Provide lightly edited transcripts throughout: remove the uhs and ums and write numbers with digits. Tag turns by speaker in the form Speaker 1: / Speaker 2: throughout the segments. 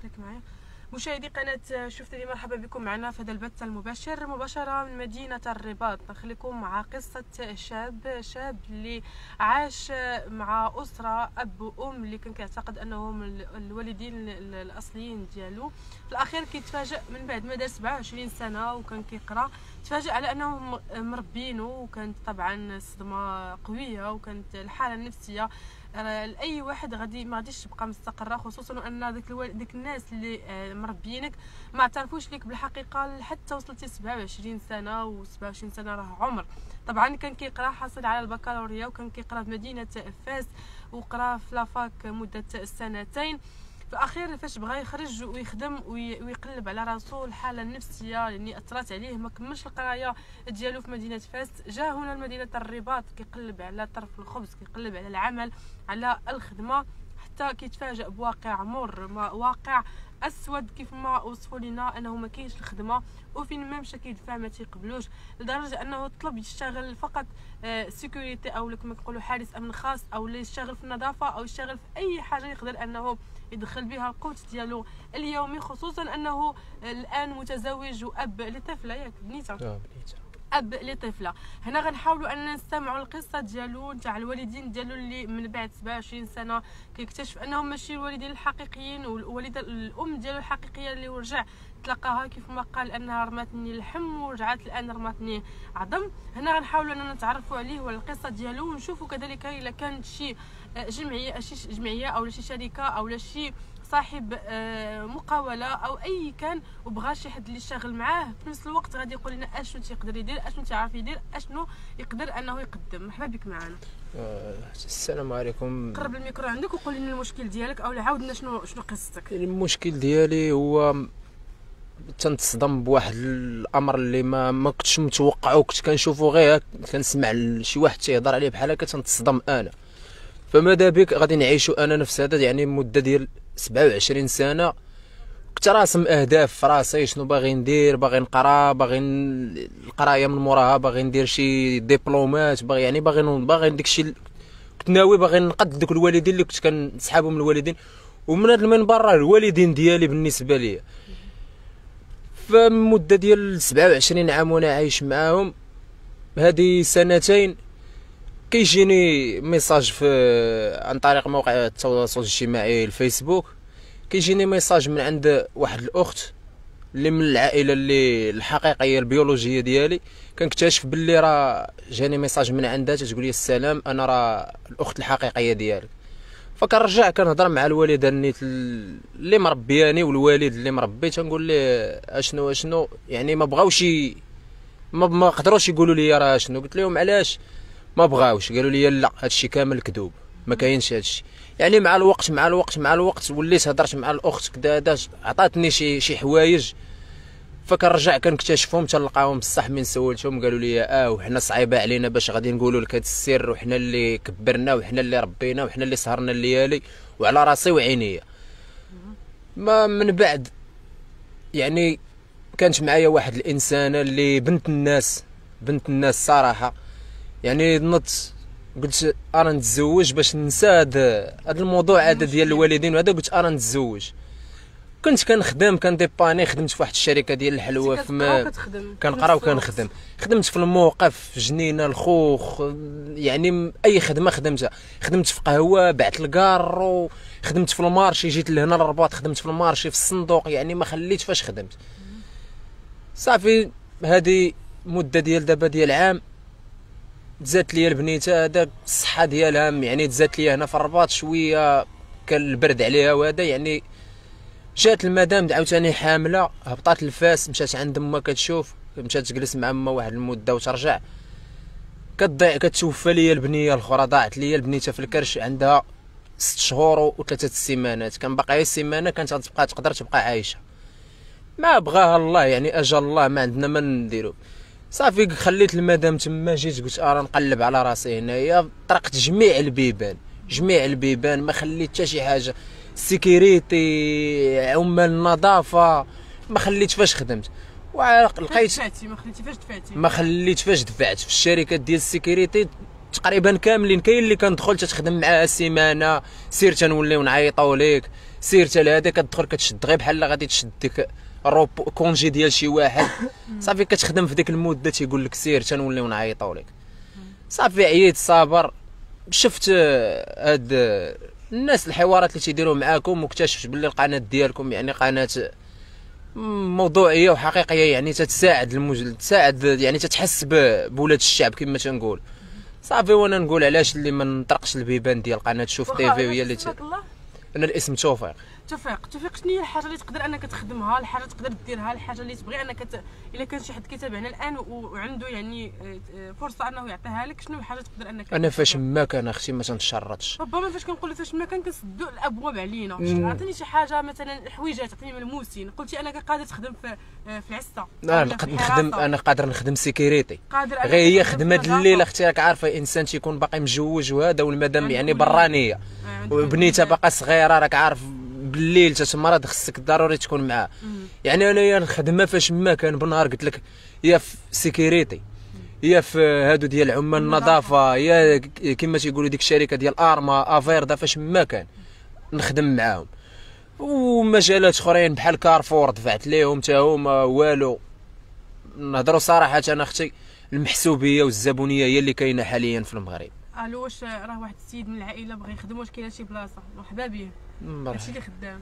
Speaker 1: خليك معايا. مشاهدي قناة شفت لي، مرحبا بكم معنا في هذا البث المباشر مباشرة من مدينة الرباط. نخليكم مع قصة شاب اللي عاش مع أسرة أب وأم اللي كان كيعتقد أنهم الوالدين الأصليين ديالو. في الأخير كيتفاجأ من بعد ما دار 27 سنة وكان كيقرا، تفاجأ على أنهم مربينه، وكانت طبعا صدمة قوية، وكانت الحالة النفسية لاي واحد ما غاديش تبقى مستقره، خصوصا ان ديك الناس اللي مربينك ما اعترفوش لك بالحقيقه حتى وصلتي 27 سنه، و27 سنه راه عمر. طبعا كان كيقرا، حاصل على البكالوريا، وكان كيقرا في مدينه فاس، وقرا في لافاك مده سنتين. في الاخير فاش بغى يخرج ويخدم ويقلب على راسو، الحاله النفسيه يعني اثرت عليه، ما كملش القرايه ديالو في مدينه فاس، جا هنا لمدينه الرباط كيقلب على طرف الخبز، كيقلب على العمل، على الخدمه، حتى كيتفاجأ بواقع مر، واقع اسود كيف ما وصفوا لنا، انه ما كاينش الخدمه، وفين ما مشى كيدفع ما تيقبلوش، لدرجه انه طلب يشتغل فقط سيكوريتي، او كما كيقولوا حارس امن خاص، او يشتغل في النظافه، او يشتغل في اي حاجه يقدر انه يدخل بها القوت ديالو اليومي، خصوصا انه الان متزوج واب لطفله. ياك بنيته؟ اب لطفله. هنا غنحاولوا اننا نستمعوا القصه ديالو تاع الوالدين ديالو اللي من بعد 27 سنه كيكتشف انهم ماشي الوالدين الحقيقيين، والوالده الام ديالو الحقيقيه اللي ورجع تلقاها كيف ما قال انها رماتني اللحم ورجعت الان رماتني عظم. هنا غنحاولوا اننا نتعرفوا عليه والقصه ديالو، ونشوفوا كذلك الا كانت شي جمعيه او شي شركه او شي صاحب مقاوله او اي كان، وبغى شي حد اللي يشتغل معاه في نفس الوقت، غادي يقول لنا اشنو تيقدر يدير، اشنو تيعرف يدير، اشنو يقدر انه يقدم. مرحبا بك معنا.
Speaker 2: السلام عليكم.
Speaker 1: قرب الميكرو عندك وقول لنا المشكل ديالك، او عاودنا شنو قصتك.
Speaker 2: المشكل ديالي هو تنتصدم بواحد الامر اللي ما كنتش متوقعه، وكنت كنشوفه غير كنسمع شي واحد تيهضر عليه بحال هكا تنتصدم انا. فماذا بك غادي نعيشوا انا نفس هذا، يعني مده ديال 27 سنه كنت راسم اهداف في راسي، شنو باغي ندير، باغي نقرا، باغي القرايه من موراها، باغي ندير شي دبلومات، باغي داك الشيء كنت ناوي، باغي نقد دوك الوالدين اللي كنت كنسحابهم من الوالدين، ومن هذا المنبر راه الوالدين ديالي بالنسبه لي. فمده ديال 27 عام وانا عايش معاهم، هذه سنتين كيجيني ميساج عن طريق موقع التواصل الاجتماعي الفيسبوك، كيجيني ميساج من عند واحد الاخت اللي من العائله اللي الحقيقيه البيولوجيه ديالي. كنكتشف باللي راه جاني ميساج من عندها تقول لي السلام، انا راه الاخت الحقيقيه ديالك. فكنرجع كنهضر مع الوالده نيت اللي مربياني والوالد اللي مربي، تنقول ليه اشنو يعني ما بغاوش ما قدروش يقولوا لي راه شنو. قلت لهم علاش ما بغاوش؟ قالوا لي لا هادشي كامل كذوب، ما كاينش هادشي. يعني مع الوقت وليت هضرت مع الاخت كدا، عطاتني شي حوايج، فكنرجع كنكتشفهم تنلقاهم بصح من سولتهم قالوا لي وحنا صعيبه علينا باش غادي نقولوا لك هاد السر، وحنا اللي كبرنا وحنا اللي ربينا وحنا اللي سهرنا الليالي وعلى راسي وعينيا. ما من بعد يعني كانت معايا واحد الانسانه اللي بنت الناس صراحه، يعني نط قلت انا نتزوج باش ننسى هذا الموضوع هذا ديال الوالدين، وهذا قلت انا نتزوج. كنت كنخدم، كنديباني، خدمت في واحد الشركه ديال الحلوى، كنقرا وكنخدم، خدمت في الموقف، في جنينه الخوخ، يعني اي خدمه خدمتها. خدمت في قهوه، بعت الكار، خدمت في المارشي، جيت لهنا للرباط خدمت في المارشي في الصندوق، يعني ما خليت فاش خدمت. صافي هذه مده ديال دابا ديال عام، تزادت ليا البنيته، هذاك الصحه ديالها يعني تزادت ليا هنا في الرباط شويه، كان البرد عليها وهذا، يعني جات المدام عاوتاني حامله، هبطات لفاس، مشات عند امها كتشوف، مشات تجلس مع امها واحد المده وترجع، كتضيع، كتوفى ليا البنيه الاخرى، ضاعت ليا البنيته في الكرش، عندها 6 شهور و3 سيمانات، كان باقي السيمانه كانت تقدر تبقى عايشه، ما بغاها الله، يعني اجل الله، ما عندنا ما نديرو. صافي خليت المدام تما، جيت قلت راه نقلب على راسي هنايا، طرقت جميع البيبان، ما خليت حتى شي حاجه، سيكيريتي، عمال النظافه، ما خليت فاش خدمت، ولقيت ما خليت فاش دفعت في الشركات ديال السيكيريتي تقريبا كاملين. كاين اللي كندخل تتخدم معاه سيمانه، سير تنوليو نعيطوا ليك، سيرتها لهذا كتدخل كتشد غير بحال غادي تشد ديك كونجي ديال شي واحد صافي كتخدم في ديك المده تيقول لك سير تنوليو نعيطوا لك صافي عييت صابر شفت هاد الناس الحوارات اللي تيديروا معاكم واكتشفت باللي القناه ديالكم يعني قناه موضوعيه وحقيقيه يعني تتساعد تساعد يعني تتحس بولاد الشعب كما تنقول صافي وانا نقول علاش اللي ما نطرقش البيبان ديال قناه شوف تي في هي اللي انا الاسم توفيق.
Speaker 1: توفيق شنو هي الحاجه اللي تقدر انك تخدمها الحاجه تقدر ديرها الحاجه اللي تبغي انك الا كان شي حد كيتابعنا الان وعنده يعني فرصه انه يعطيها لك شنو الحاجه تقدر انك
Speaker 2: انا فاش ما كان اختي ما تنتشرطش
Speaker 1: ربما فاش كنقولوا فاش ما كان كنسدوا الابواب علينا عطيني شي حاجه مثلا حويجات عطيني ملموسين قلتي انك قادر تخدم في العسه
Speaker 2: انا قادر نخدم سيكيريتي غير هي خدمه الليل اختي راك عارفه انسان تيكون باقي مجوج وهذا والمدام يعني برانيه وبنيتها باقا صغيره راك عارف بالليل تتمرض خصك ضروري تكون معاه يعني انايا الخدمه فاش ما كان بالنهار قلت لك هي في سيكيريتي هي في هادو ديال عمال النظافه هي كما تيقولوا ديك الشركه ديال ارما افيردا فاش ما كان نخدم معاهم ومجالات اخرين بحال كارفور دفعت ليهم حتى هما والو نهضروا صراحه انا اختي المحسوبيه والزبونيه هي اللي كاينه حاليا في المغرب.
Speaker 1: الو واش راه واحد السيد من العائله بغى يخدم واش كاينه شي بلاصه مرحبا به هادشي اللي خدام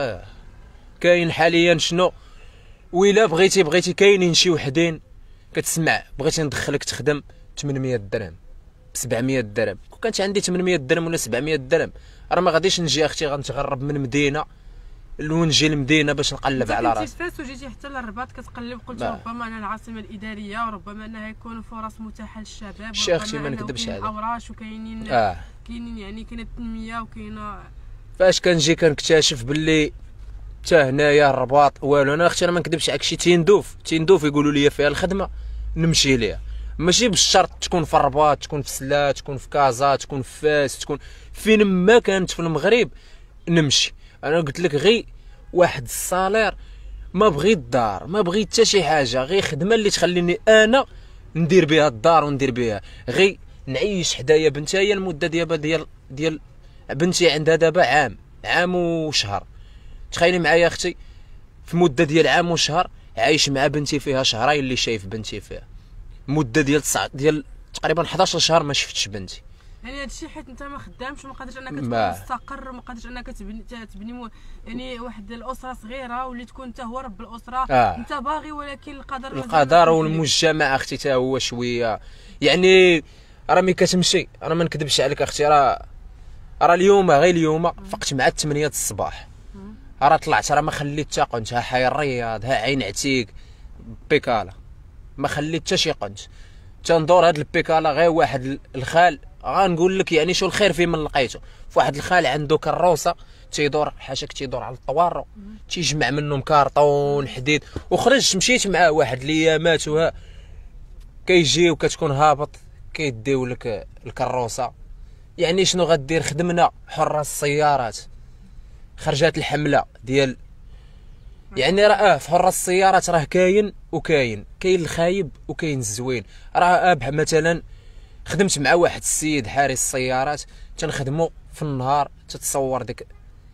Speaker 2: كاين حاليا شنو وإلا بغيتي كاينين شي وحدين كتسمع بغيتي ندخلك تخدم 800 درهم 700 درهم كون كانت عندي 800 درهم ولا 700 درهم راه ما غاديش نجي اختي غنتغرب من مدينه ونجي لمدينه باش نقلب على راسي.
Speaker 1: انت فاس وجيتي حتى للرباط كتقلب قلت ربما انا العاصمه الاداريه وربما انها يكون فرص متاحه للشباب
Speaker 2: شي اختي ما نكذبش هذا
Speaker 1: اوراش وكاينين كاينين يعني كاينه التنميه وكاينه
Speaker 2: فاش كنجي كنكتشف باللي حتى هنايا الرباط والو انا اختي انا ما نكذبش عليك شي تيندوف يقولوا لي فيها الخدمه نمشي ليها ماشي بالشرط تكون في الرباط تكون في سلا تكون في كازا تكون في فاس تكون فين ما كانت في المغرب نمشي. انا قلت لك غير واحد الصالير ما بغيت الدار ما بغيت حتى شي حاجه غير خدمه اللي تخليني انا ندير بها الدار وندير بها غير نعيش حدايا بنتي هي المده ديال بنتي عندها دابا عام وشهر تخيلي معايا اختي في مده ديال عام وشهر عايش مع بنتي فيها شهرين اللي شايف بنتي فيها مده ديال تقريبا 11 شهر ما شفتش بنتي
Speaker 1: يعني هادشي حيت انت ما خدامش وما قادرش انك تكون مستقر وما قادرش انك تبني يعني واحد الاسره صغيره واللي تكون انت هو رب الاسره انت باغي ولكن
Speaker 2: القدر والمجتمع اختي حتى هو شويه يعني راه ملي كتمشي انا ما نكذبش عليك اختي راه اليوم غير اليوم فقت مع 8 الصباح راه طلعت راه ما خليت حتى قنت ها حي الرياض ها عين عتيق بيكالا ما خليت حتى شي قنت تندور هاد البيكالا غير واحد الخال غنقول لك يعني شو الخير فيه من لقيته في واحد الخال عنده كروسه تيدور حاشاك تيدور على الطوارو تيجمع منهم كارطون حديد وخرجت مشيت معاه واحد الايامات وها كيجي وكتكون هابط كيديو لك الكروسه يعني شنو غدير خدمنا حراس السيارات خرجات الحمله ديال يعني راه في حراس السيارات راه كاين الخايب وكاين الزوين راه مثلا خدمت مع واحد السيد حارس السيارات تنخدمو في النهار تتصور ديك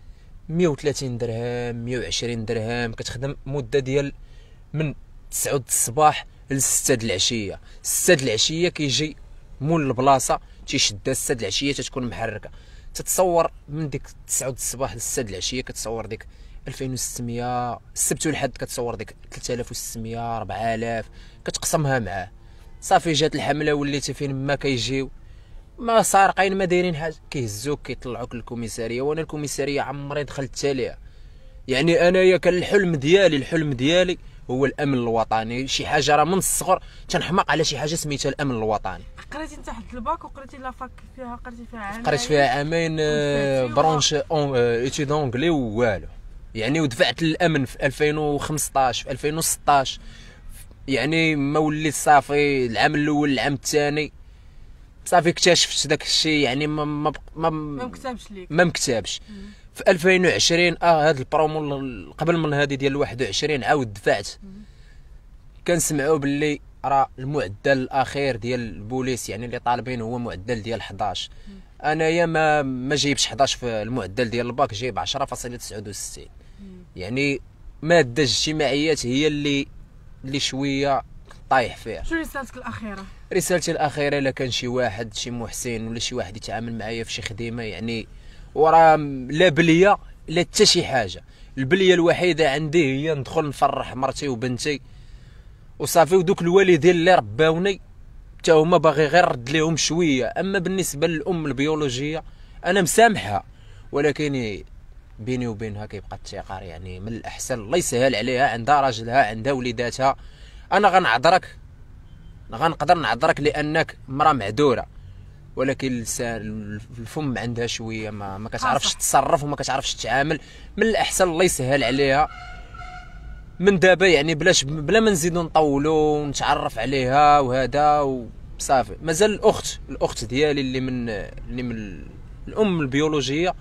Speaker 2: 130 درهم 120 درهم كتخدم مده ديال من 9 الصباح ل 6 العشيه 6 العشيه كيجي مول البلاصه تيشدها 6 العشيه تتكون محركه تتصور من ديك 9 الصباح ل 6 العشيه كتصور ديك 2600 السبت والحد كتصور ديك 3600 4000 كتقسمها معاه صافي جات الحمله وليتي فين ما كيجيو ما سارقين ما دايرين حاجه كيهزوك كيطلعوك للكوميساريه وانا الكوميساريه عمري دخلت عليها يعني انايا كان الحلم ديالي هو الامن الوطني شي حاجه راه من الصغر تنحماق على شي حاجه سميتها الامن الوطني.
Speaker 1: قريتي انت حد الباك وقريتي لافاك فيها عامين
Speaker 2: قريت فيها عامين برونش ايتيد اونغلي والو يعني ودفعت للامن في 2015 في 2016 يعني ما وليت صافي العام الاول العام الثاني صافي اكتشفت داك الشيء يعني ما مكتابش في 2020 هاد البرومو قبل من هذه ديال 21 عاود دفعت كنسمعوا باللي راه المعدل الاخير ديال البوليس يعني اللي طالبين هو معدل ديال 11 انايا ما جايبش 11 في المعدل ديال الباك، جايب 10.69. يعني ماده الاجتماعيات هي اللي شويه طايح فيها.
Speaker 1: شنو رسالتك الاخيره؟
Speaker 2: رسالتي الاخيره، الا كان شي واحد، شي محسن ولا شي واحد يتعامل معايا في شي خدمه، يعني وراه لا بليه لا حتى شي حاجه، البليه الوحيده عندي هي ندخل نفرح مرتي وبنتي وصافي، ودوك الوالدين اللي رباوني حتى هما باغي غير رد ليهم شويه. اما بالنسبه للام البيولوجيه انا مسامحها، ولكن بيني وبينها كيبقى التقار. يعني من الاحسن الله يسهل عليها، عندها راجلها، عندها وليداتها، انا غنعذرك، غنقدر نعذرك لانك مراه معذوره، ولكن الفم عندها شويه ما كتعرفش تتصرف وما كتعرفش تتعامل. من الاحسن الله يسهل عليها من دابا، يعني بلا ما نزيدو نطولوا ونتعرف عليها وهذا وصافي. مازال الاخت ديالي اللي من الام البيولوجيه،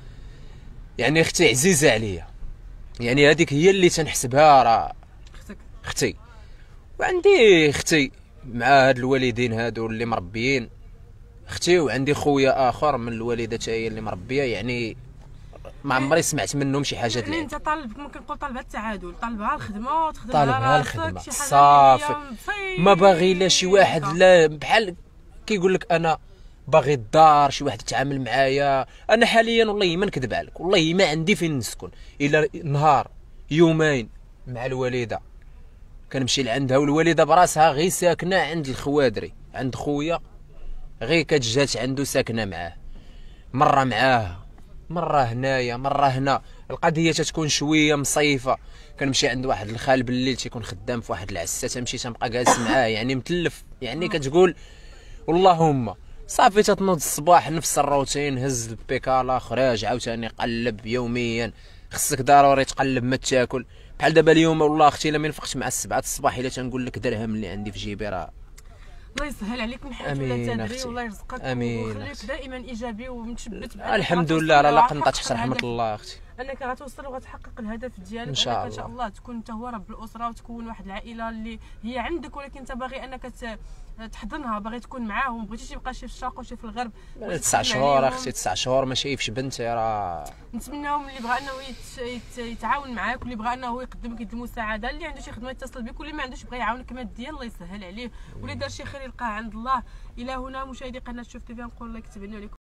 Speaker 2: يعني اختي عزيزه عليا، يعني هذيك هي اللي تنحسبها راه اختي. وعندي اختي مع هاد الوالدين هادو اللي مربيين اختي، وعندي خويا اخر من الوالده حتى هي اللي مربيه، يعني ما عمري سمعت منهم شي حاجه
Speaker 1: يعني انت طالب، ممكن نقول طالبها التعادل، طالبها الخدمه وتخدم
Speaker 2: طالبها الخدمه صافي، ما باغي لا شي واحد لا بحال كيقول لك انا باغي الدار، شي واحد يتعامل معايا. انا حاليا والله ما نكذب عليك، والله ما عندي فين نسكن الا نهار يومين مع الوالده كنمشي لعندها، والوالده براسها غير ساكنه عند الخوادري، عند خويا غير كتجات عنده ساكنه معاه، مره معاه مره هنايا مره هنا. القضيه تتكون شويه مصيفه، كنمشي عند واحد الخال بالليل تيكون خدام في واحد العسه، تمشي تنبقى جالس معاه، يعني متلف، يعني كتقول اللهم صافي. تتنوض الصباح نفس الروتين، هز البيكالا خراج عاوتاني قلب يوميا، خصك ضروري تقلب ما تاكل. بحال دابا اليوم والله اختي الا ما نفقتش مع 7 الصباح الا تنقول لك درهم اللي عندي في جيبي راه.
Speaker 1: الله يسهل عليك من حيث لا تدري، والله يرزقك ويخليك دائما ايجابي ومتشبت.
Speaker 2: الحمد لله راه لا قنطات تحت رحمه الله اختي،
Speaker 1: انك غتوصل وغتحقق الهدف ديالك،
Speaker 2: ان شاء الله.
Speaker 1: ان شاء الله تكون انت هو رب الاسره، وتكون واحد العائله اللي هي عندك، ولكن انت باغي انك تحضنها، باغي تكون معاهم، بغيتيش يبقى شي في الشرق وشي في الغرب.
Speaker 2: 9 شهور اختي، 9 شهور ما شايفش بنتي راه.
Speaker 1: نتمناهم اللي بغى انه يتعاون معاك، واللي بغى انه يقدم لك المساعده، اللي عنده شي خدمه يتصل بك، واللي ما عندوش بغى يعاونك ماديا الله يسهل عليه، واللي دار شي خير يلقاه عند الله. الى هنا مشاهدي قناه شوف تيفي، نقول الله يكتب لنا